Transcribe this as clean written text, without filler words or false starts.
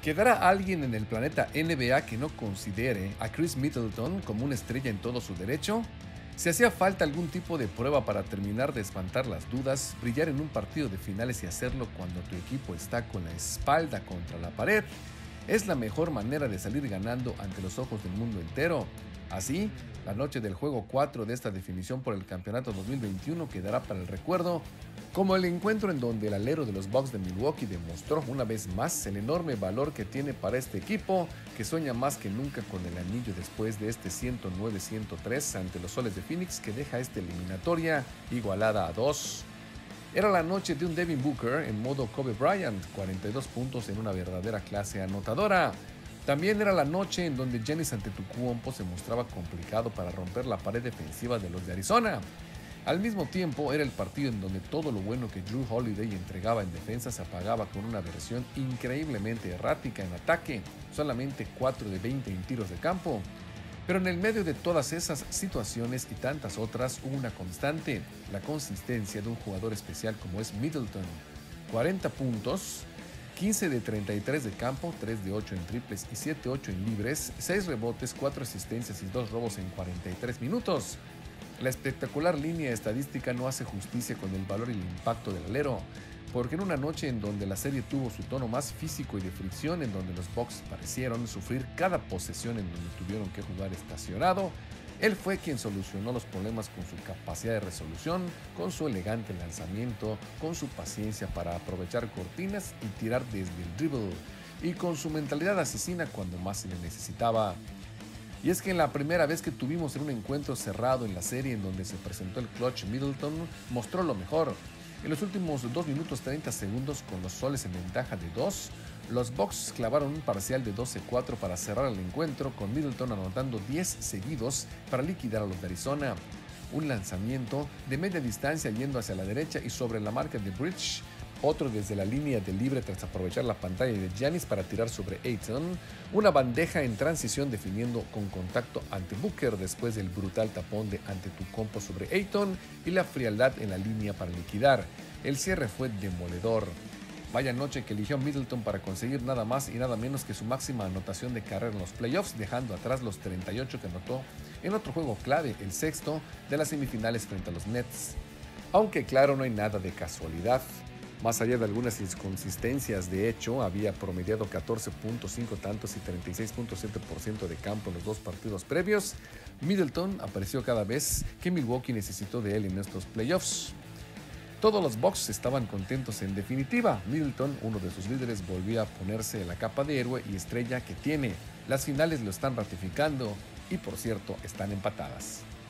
¿Quedará alguien en el planeta NBA que no considere a Chris Middleton como una estrella en todo su derecho? Si hacía falta algún tipo de prueba para terminar de espantar las dudas, brillar en un partido de finales y hacerlo cuando tu equipo está con la espalda contra la pared, es la mejor manera de salir ganando ante los ojos del mundo entero. Así, la noche del juego 4 de esta definición por el campeonato 2021 quedará para el recuerdo como el encuentro en donde el alero de los Bucks de Milwaukee demostró una vez más el enorme valor que tiene para este equipo, que sueña más que nunca con el anillo después de este 109-103 ante los Soles de Phoenix, que deja esta eliminatoria igualada a 2. Era la noche de un Devin Booker en modo Kobe Bryant, 42 puntos en una verdadera clase anotadora. También era la noche en donde Giannis Antetokounmpo se mostraba complicado para romper la pared defensiva de los de Arizona. Al mismo tiempo, era el partido en donde todo lo bueno que Jrue Holiday entregaba en defensa se apagaba con una versión increíblemente errática en ataque, solamente 4 de 20 en tiros de campo. Pero en el medio de todas esas situaciones y tantas otras hubo una constante, la consistencia de un jugador especial como es Middleton. 40 puntos, 15 de 33 de campo, 3 de 8 en triples y 7-8 en libres, 6 rebotes, 4 asistencias y 2 robos en 43 minutos. La espectacular línea estadística no hace justicia con el valor y el impacto del alero, porque en una noche en donde la serie tuvo su tono más físico y de fricción, en donde los Bucks parecieron sufrir cada posesión en donde tuvieron que jugar estacionado, él fue quien solucionó los problemas con su capacidad de resolución, con su elegante lanzamiento, con su paciencia para aprovechar cortinas y tirar desde el dribble, y con su mentalidad asesina cuando más se le necesitaba. Y es que en la primera vez que tuvimos en un encuentro cerrado en la serie en donde se presentó el clutch, Middleton mostró lo mejor. En los últimos 2 minutos 30 segundos, con los Soles en ventaja de 2, los Bucks clavaron un parcial de 12-4 para cerrar el encuentro, con Middleton anotando 10 seguidos para liquidar a los de Arizona. Un lanzamiento de media distancia yendo hacia la derecha y sobre la marca de Bridge, otro desde la línea de libre tras aprovechar la pantalla de Giannis para tirar sobre Ayton, una bandeja en transición definiendo con contacto ante Booker después del brutal tapón de Antetokounmpo sobre Ayton y la frialdad en la línea para liquidar. El cierre fue demoledor. Vaya noche que eligió Middleton para conseguir nada más y nada menos que su máxima anotación de carrera en los playoffs, dejando atrás los 38 que anotó en otro juego clave, el sexto de las semifinales frente a los Nets. Aunque claro, no hay nada de casualidad. Más allá de algunas inconsistencias, de hecho, había promediado 14.5 tantos y 36.7% de campo en los 2 partidos previos. Middleton apareció cada vez que Milwaukee necesitó de él en estos playoffs. Todos los Bucks estaban contentos en definitiva. Middleton, uno de sus líderes, volvía a ponerse la capa de héroe y estrella que tiene. Las finales lo están ratificando y, por cierto, están empatadas.